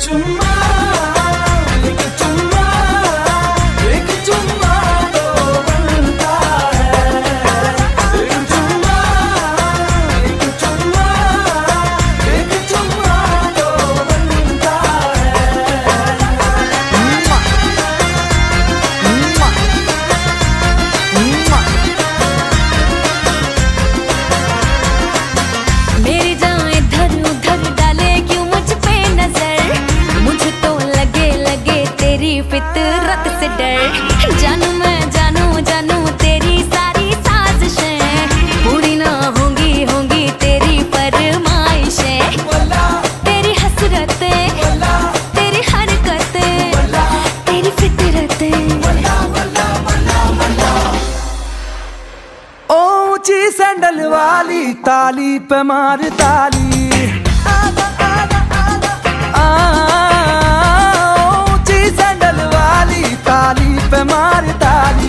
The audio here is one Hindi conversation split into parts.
चुम्मा, एक चुम्मा, एक चुम्मा तो बनता है। एक चुम्मा, एक चुम्मा, एक चुम्मा तो बनता है। मेरी जान इधर उधर डाले क्यों मुझ पे नजर, मुझे तो लगे लगे तेरी फितरत से डर। जानू मैं जानू जानू तेरी सारी साजिशें पूरी ना होंगी होंगी तेरी फरमाइशें। तेरी हसरतें, तेरी हरकतें, तेरी फितरतें। ऊंची सैंडल वाली ताली पे मार ताली, ऊंची सैंडल वाली ताली पे मार ताली।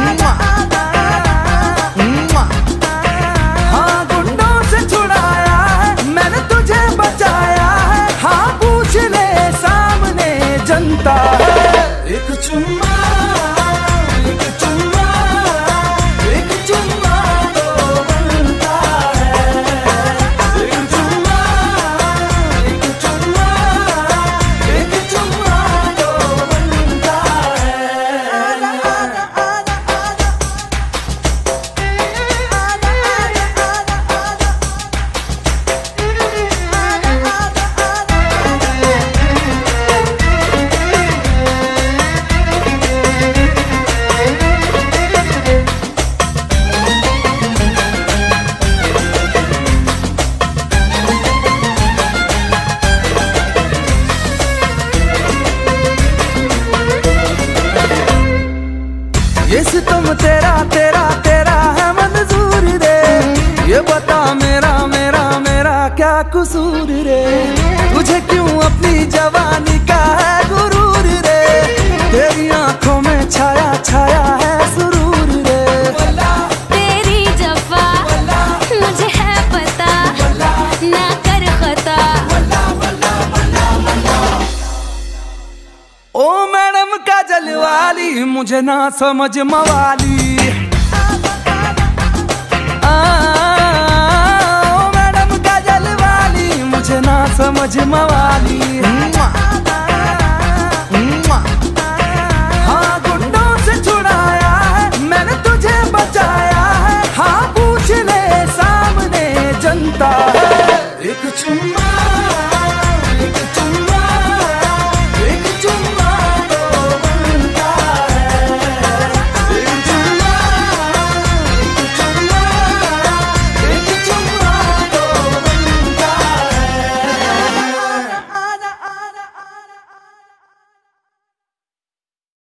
हाँ गुंडों से छुड़ाया है मैंने तुझे बचाया है, हाँ पूछ ले सामने जनता है। एक चुम्मा, एक चुम्मा, एक चुम्मा तो बनता है। एक चुम्मा, एक चुम्मा, एक चुम्मा तो बनता है। ये सितम तेरा तेरा तेरा है मंजूर रे, ये बता मेरा मेरा मेरा क्या कसूर रे। तुझे क्यों अपनी जवानी का है गुरूर रे, तेरी आंखों में छाया छाया है सुरूर रे। तेरी जफा मुझे है पता, ना कर खता। ओ मैडम काजल वाली मुझे ना समझ मवाली, ओ मैडम काजल वाली मुझे ना समझ मवाली। हाँ